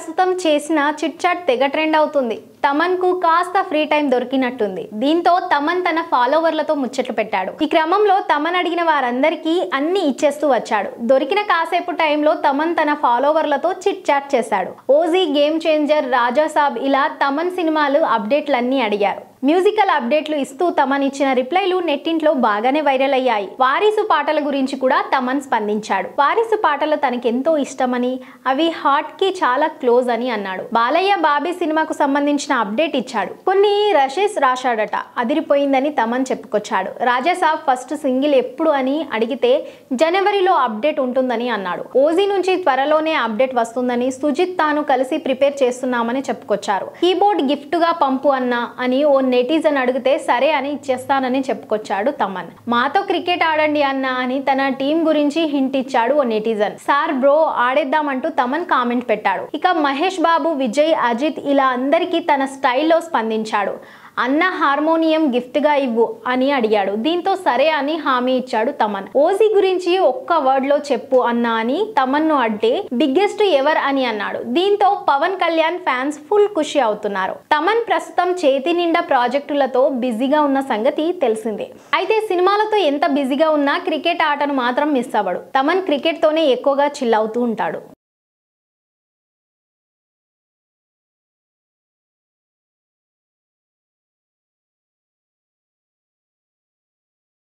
ప్రస్తుతం చేసిన chit chat తెగ ట్రెండ్ అవుతుంది. తమన్ కు కాస్త ఫ్రీ టైం దొరికినట్టుంది. దీంతో తమన్ తన ఫాలోవర్లతో ముచ్చట్లు పెట్టాడు. ఈ క్రమంలో తమన్ అడిగిన వారందరికీ అన్ని ఇచ్చేస్తూ వచ్చాడు. దొరికిన కాసేపు టైంలో తమన్ తన ఫాలోవర్లతో చిట్ చాట్ చేశాడు. OG, game changer, Raja Saab ఇలా తమన్ సినిమాలు అప్డేట్లన్నీ అడిగారు. మ్యూజికల్ అప్డేట్లు ఇస్తూ తమన్ ఇచ్చిన రిప్లైలు నెట్టింట్లో బాగానే వైరల్ అయ్యాయి. వారీసు పాటల గురించి కూడా తమన్ స్పందించాడు. వారీసు పాటలు తనకెంతో ఇష్టమని, అవి హార్ట్ కి చాలా క్లోజ్ అని అన్నాడు. బాలయ్య బాబీ సినిమాకు సంబంధించిన అప్డేట్ ఇచ్చాడు. కొన్ని రషెస్ రాశాడట, అదిరిపోయిందని తమన్ చెప్పుకొచ్చాడు. రాజాసాబ్ ఫస్ట్ సింగిల్ ఎప్పుడు అని అడిగితే జనవరిలో అప్డేట్ ఉంటుందని అన్నాడు. ఓజీ నుంచి త్వరలోనే అప్డేట్ వస్తుందని, సుజిత్ తాను కలిసి ప్రిపేర్ చేస్తున్నామని చెప్పుకొచ్చారు. కీబోర్డ్ గిఫ్ట్ గా పంపు అన్నా అని ఓ నెటిజన్ అడిగితే సరే అని ఇచ్చేస్తానని చెప్పుకొచ్చాడు తమన్. మాతో క్రికెట్ ఆడండి అన్నా అని తన టీం గురించి హింట్ ఇచ్చాడు ఓ నెటిజన్. సార్ బ్రో ఆడేద్దామంటూ తమన్ కామెంట్ పెట్టాడు. ఇక మహేష్ బాబు, విజయ్, అజిత్ ఇలా అందరికీ తన స్టైల్లో స్పందించాడు. అన్న హార్మోనియం గిఫ్ట్ గా ఇవ్వు అని అడిగాడు. దీంతో సరే అని హామీ ఇచ్చాడు తమన్. ఓజీ గురించి ఒక్క వర్డ్ లో చెప్పు అన్నా అని తమన్ ను అంటే బిగ్గెస్ట్ ఎవర్ అని అన్నాడు. దీంతో పవన్ కళ్యాణ్ ఫ్యాన్స్ ఫుల్ ఖుషి అవుతున్నారు. తమన్ ప్రస్తుతం చేతి నిండా ప్రాజెక్టులతో బిజీగా ఉన్న సంగతి తెలిసిందే. అయితే సినిమాలతో ఎంత బిజీగా ఉన్నా క్రికెట్ ఆటను మాత్రం మిస్ అవ్వడు. తమన్ క్రికెట్ తోనే ఎక్కువగా చిల్ అవుతూ ఉంటాడు.